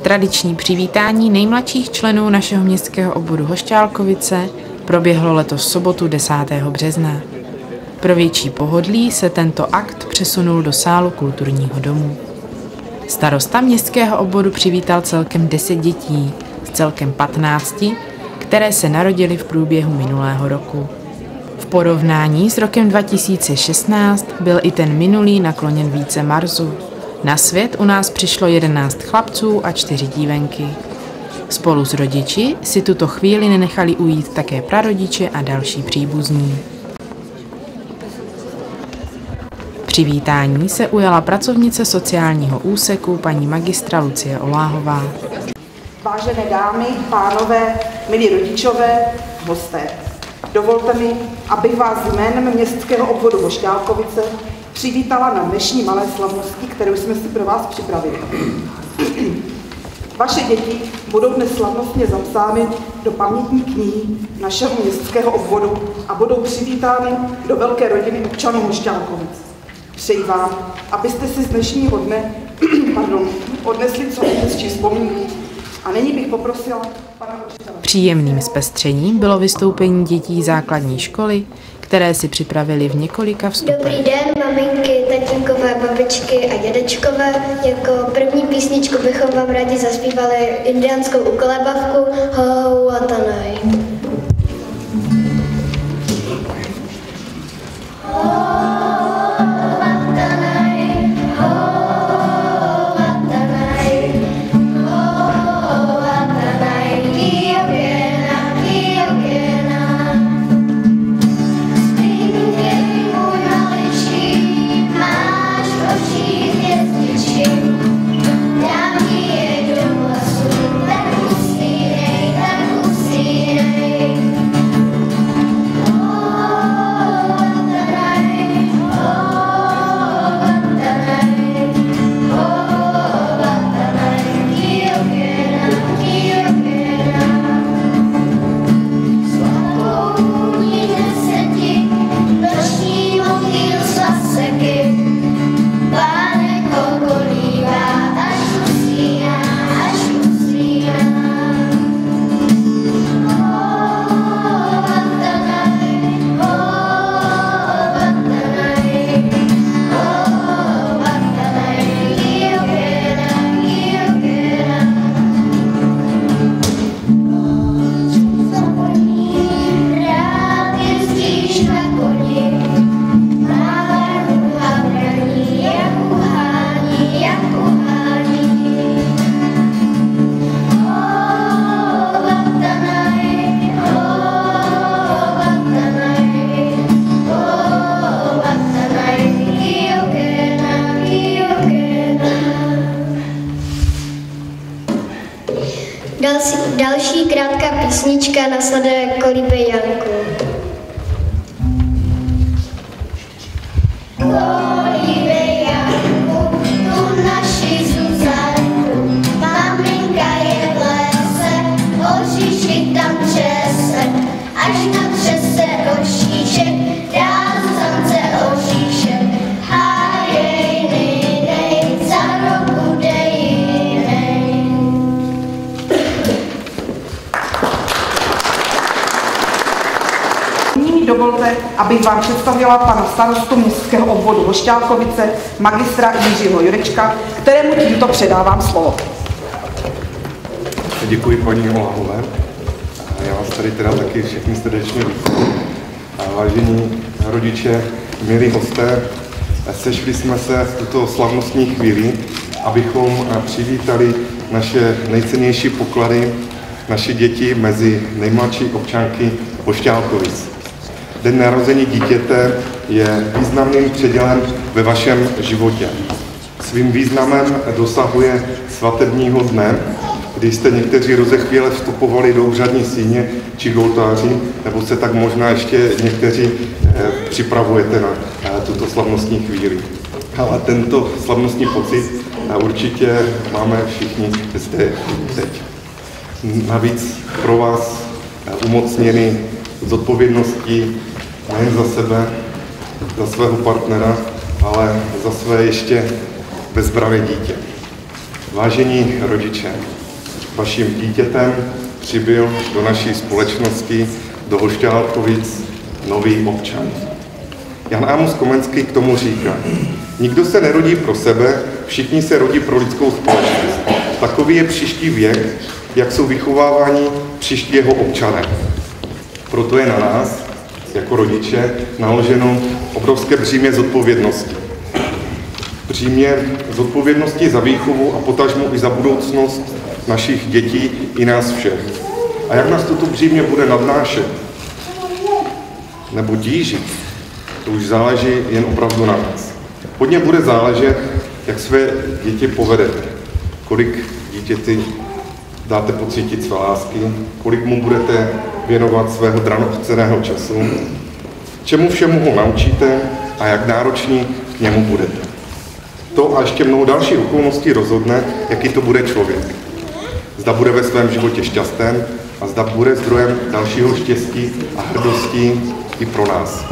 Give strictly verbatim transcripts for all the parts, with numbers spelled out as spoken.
Tradiční přivítání nejmladších členů našeho městského obvodu Hošťálkovice proběhlo letos v sobotu desátého března. Pro větší pohodlí se tento akt přesunul do sálu kulturního domu. Starosta městského obvodu přivítal celkem deset dětí z celkem patnácti, které se narodily v průběhu minulého roku. V porovnání s rokem dva tisíce šestnáct byl i ten minulý nakloněn více Marsu. Na svět u nás přišlo jedenáct chlapců a čtyři dívenky. Spolu s rodiči si tuto chvíli nenechali ujít také prarodiče a další příbuzní. Přivítání se ujala pracovnice sociálního úseku paní magistra Lucie Oláhová. Vážené dámy, pánové, milí rodičové, hosté, dovolte mi, abych vás jménem městského obvodu Hošťálkovice přivítala na dnešní malé slavnosti, kterou jsme si pro vás připravili. Vaše děti budou dnes slavnostně zapsány do pamětní knihy našeho městského obvodu a budou přivítány do velké rodiny občanů Hošťálkovic. Přeji vám, abyste si z dnešního dne pardon, odnesli co nejhezčí vzpomínky. A nyní bych poprosila pana učitele. Příjemným zpestřením bylo vystoupení dětí základní školy, které si připravili v několika vstupech. Dobrý den, maminky, tatínkové, babičky a dědečkové. Jako první písničku bychom vám rádi zaspívali indiánskou ukolébavku Ho-ho-watanaj. Další, další krátká písnička následuje Kolíbej Janku. Kolíbej Janku, tu naši Zuzanku, maminka je v lese, oříšky tam třese, až na třese oříšek, dá Zuzance oříšek, a jej nejdej, za rok bude jinej. Nyní dovolte, abych vám představila pana starostu městského obvodu Hošťálkovice, magistra Jiřího Jurečka, kterému tímto předávám slovo. Děkuji paní Oláhové. Já vás tady teda taky všechny srdečně vítám. Vážení rodiče, milí hosté, sešli jsme se v tuto slavnostní chvíli, abychom přivítali naše nejcennější poklady, naše děti mezi nejmladší občanky Hošťálkovic. Den narození dítěte je významným předělem ve vašem životě. Svým významem dosahuje svatebního dne, kdy jste někteří rozechvěle vstupovali do úřadní síně či k oltáři, nebo se tak možná ještě někteří eh, připravujete na eh, tuto slavnostní chvíli. Ale tento slavnostní pocit eh, určitě máme všichni zde teď. Navíc pro vás eh, umocněny zodpovědností nejen za sebe, za svého partnera, ale za své ještě bezbravé dítě. Vážení rodiče, vaším dítětem přibyl do naší společnosti, do Hošťálkovic, nový občan. Jan Amos Komenský k tomu říká: nikdo se nerodí pro sebe, všichni se rodí pro lidskou společnost. Takový je příští věk, jak jsou vychováváni příští jeho občané. Proto je na nás, jako rodiče, naloženo obrovské břímě zodpovědnosti. Břímě zodpovědnosti za výchovu a potažmo i za budoucnost našich dětí i nás všech. A jak nás toto břímě bude nadnášet nebo dížit, to už záleží jen opravdu na nás. Hodně bude záležet, jak své děti povedete, kolik dítěti dáte pocítit své lásky, kolik mu budete věnovat svého drahocenného času, čemu všemu ho naučíte a jak nároční k němu budete. To a ještě mnoho dalších okolností rozhodne, jaký to bude člověk. Zda bude ve svém životě šťastný a zda bude zdrojem dalšího štěstí a hrdosti i pro nás.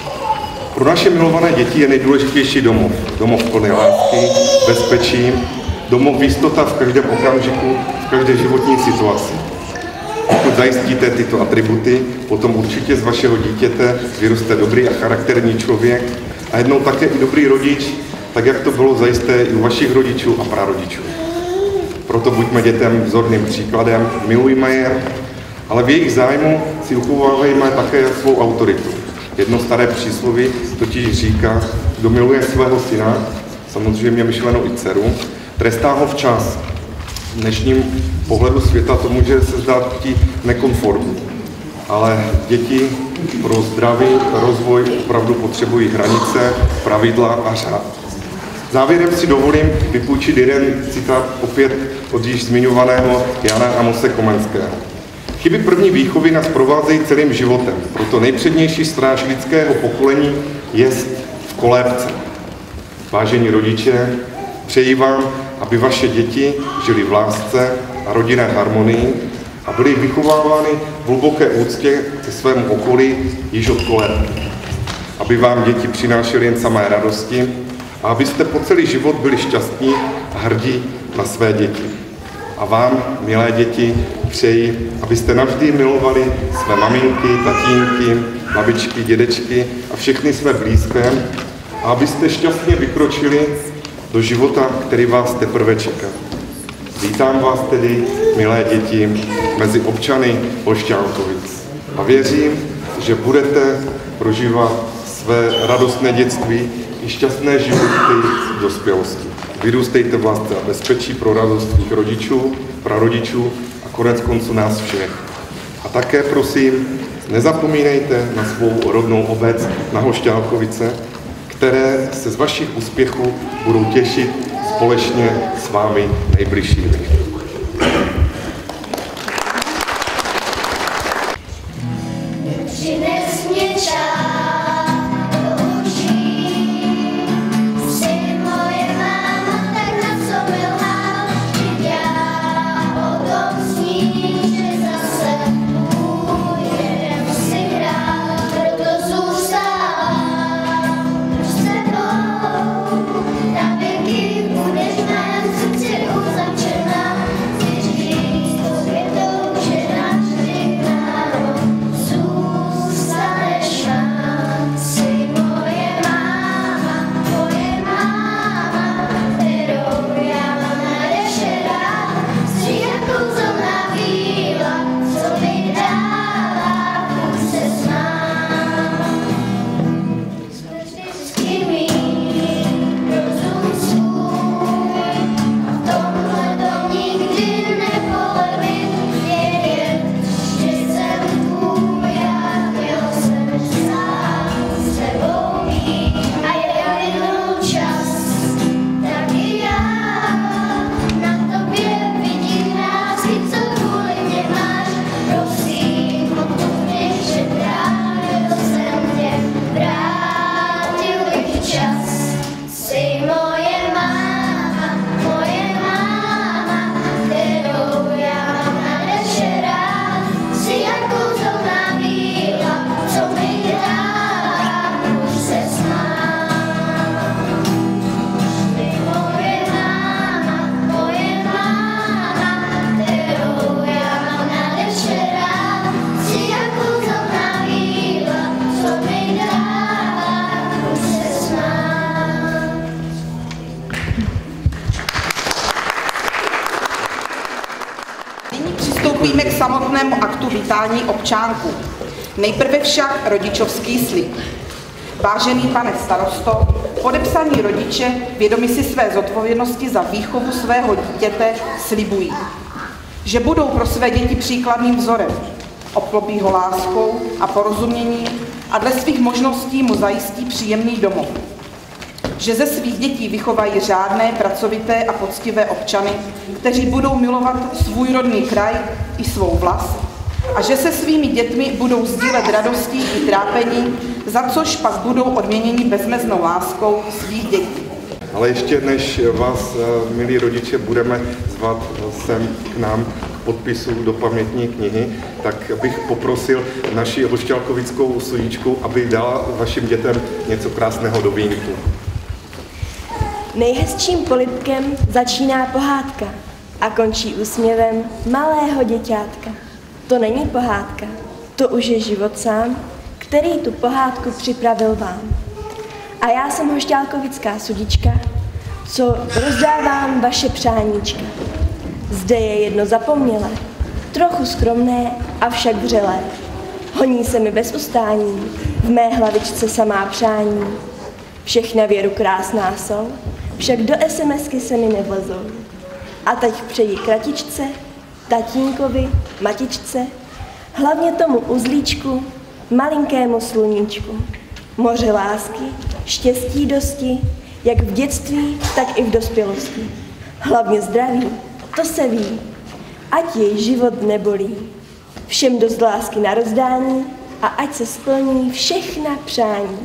Pro naše milované děti je nejdůležitější domov. Domov plný lásky, bezpečí, domov jistota v každém okamžiku, v každé životní situaci. Pokud zajistíte tyto atributy, potom určitě z vašeho dítěte vyroste dobrý a charakterní člověk a jednou také i dobrý rodič, tak jak to bylo zajisté i u vašich rodičů a prarodičů. Proto buďme dětem vzorným příkladem, milujme je, ale v jejich zájmu si uchovávejme také svou autoritu. Jedno staré přísloví totiž říká, kdo miluje svého syna, samozřejmě myšleno i dceru, trestá ho včas. V dnešním pohledu světa to může se zdát nekonformní, ale děti pro zdravý rozvoj opravdu potřebují hranice, pravidla a řád. Závěrem si dovolím vypůjčit jeden citát opět od již zmiňovaného Jana Amose Komenského. Chyby první výchovy nás provázejí celým životem, proto nejpřednější stráž lidského pokolení je v kolébce. Vážení rodiče, přeji vám, aby vaše děti žili v lásce a rodinné harmonii a byly vychovávány v hluboké úctě ke svému okolí již od kolébky. Aby vám děti přinášely jen samé radosti a abyste po celý život byli šťastní a hrdí na své děti. A vám, milé děti, přeji, abyste navždy milovali své maminky, tatínky, babičky, dědečky a všechny své blízké a abyste šťastně vykročili do života, který vás teprve čeká. Vítám vás tedy, milé děti, mezi občany Hošťálkovic a věřím, že budete prožívat své radostné dětství i šťastné životy v dospělosti. Vyrůstejte v lásce a bezpečí pro radost svých rodičů, prarodičů a konec konců nás všech. A také prosím, nezapomínejte na svou rodnou obec, na Hošťálkovice, které se z vašich úspěchů budou těšit společně s vámi nejbližšími. Budeš mém srdci uzavřená. přejdeme k samotnému aktu vítání občánků. Nejprve však rodičovský slib. Vážený pane starosto, podepsaní rodiče, vědomi si své zodpovědnosti za výchovu svého dítěte, slibují, že budou pro své děti příkladným vzorem, obklopí ho láskou a porozuměním a dle svých možností mu zajistí příjemný domov. Že ze svých dětí vychovají řádné, pracovité a poctivé občany, kteří budou milovat svůj rodný kraj i svou vlast, a že se svými dětmi budou sdílet radostí i trápení, za což pak budou odměněni bezmeznou láskou svých dětí. Ale ještě než vás, milí rodiče, budeme zvat sem k nám k podpisu do pamětní knihy, tak bych poprosil naši hošťálkovickou sudičku, aby dala vašim dětem něco krásného do vínku. Nejhezčím polibkem začíná pohádka a končí úsměvem malého děťátka. To není pohádka, to už je život sám, který tu pohádku připravil vám. A já jsem hošťálkovická sudička, co rozdávám vaše přáníčka. Zde je jedno zapomnělé, trochu skromné, avšak vřelé. Honí se mi bez ustání, v mé hlavičce samá přání. Všechna věru krásná jsou, však do SMSky se mi nevlezou. A teď přeji kratičce, tatínkovi, matičce, hlavně tomu uzlíčku, malinkému sluníčku. Moře lásky, štěstí dosti, jak v dětství, tak i v dospělosti. Hlavně zdraví, to se ví, ať jej život nebolí. Všem dost lásky na rozdání a ať se splní všechna přání.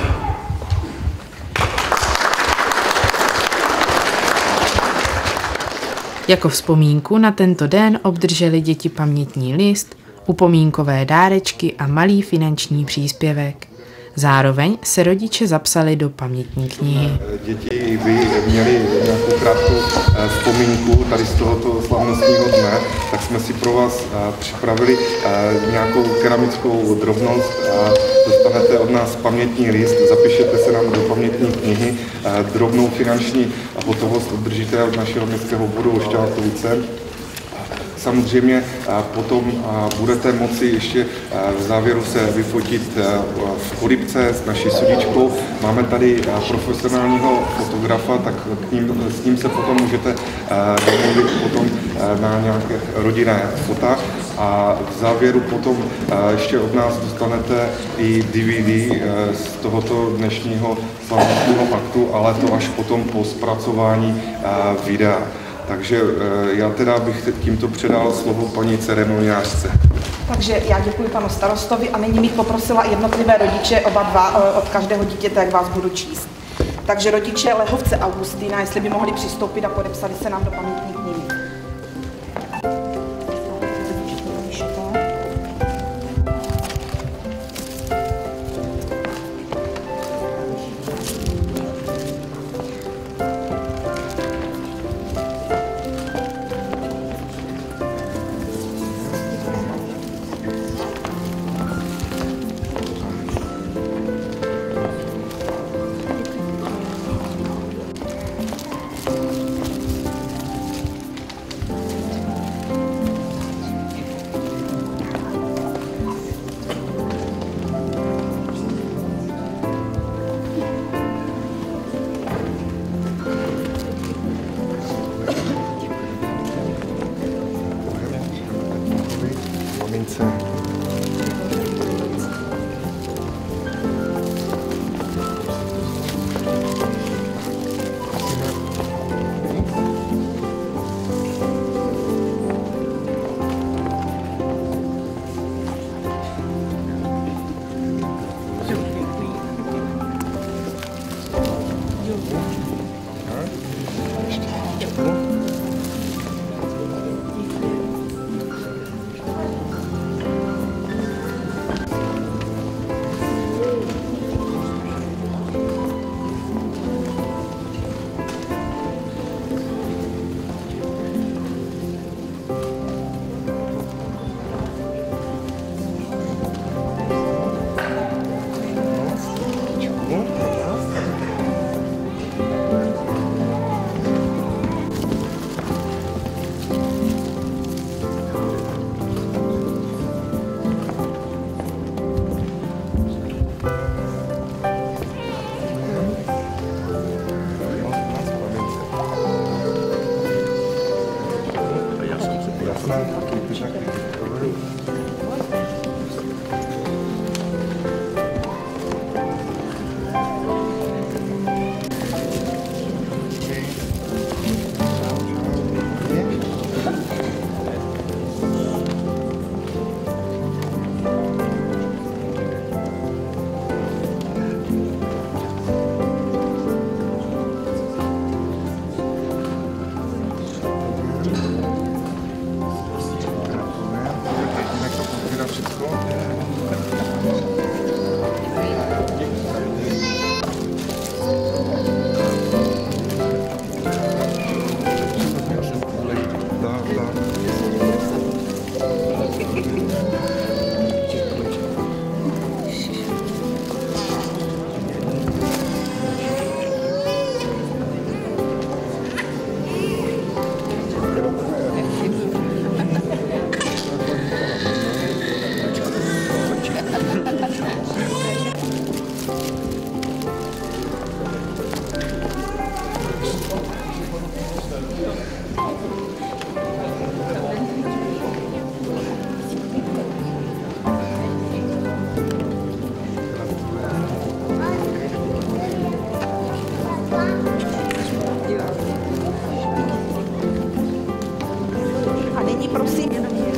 Jako vzpomínku na tento den obdrželi děti pamětní list, upomínkové dárečky a malý finanční příspěvek. Zároveň se rodiče zapsali do pamětní knihy. Děti by měli nějakou krátkou vzpomínku tady z tohoto slavnostního dne, tak jsme si pro vás připravili nějakou keramickou drobnost. Dostanete od nás pamětní list, zapíšete se nám do pamětní knihy, drobnou finanční hotovost obdržíte od našeho městského obvodu Hošťálkovice. Samozřejmě potom budete moci ještě v závěru se vyfotit v kolibce s naší sudičkou. Máme tady profesionálního fotografa, tak k ním, s ním se potom můžete domluvit potom na nějaké rodinné fota. A v závěru potom ještě od nás dostanete i D V D z tohoto dnešního slavnostního aktu, ale to až potom po zpracování videa. Takže já teda bych tímto předal slovo paní ceremoniářce. Takže já děkuji panu starostovi a nyní bych poprosila jednotlivé rodiče, oba dva, od každého dítěte, jak vás budu číst. Takže rodiče Lehovce Augustína, jestli by mohli přistoupit a podepsali se nám do pamětní knihy. A nyní prosím.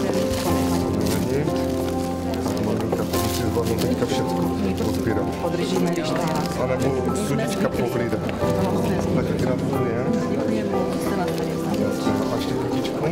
Teďka všechno odbírat. Podržíme, když tak. A nebo sudička pohlídá. Tak gratulujem. A ještě ručičku.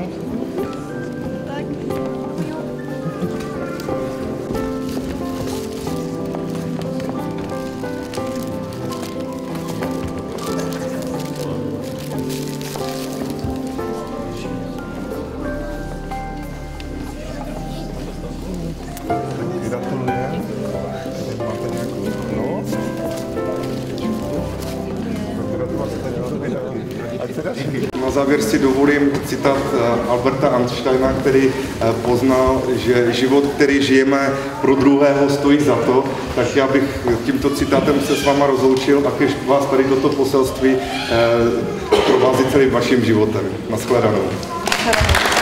Gratulujem. Máte nějakou no? Na závěr si dovolím citát Alberta Einsteina, který poznal, že život, který žijeme, pro druhého stojí za to. Tak já bych tímto citátem se s váma rozloučil a kež vás tady toto poselství provází celým vaším životem. Nashledanou.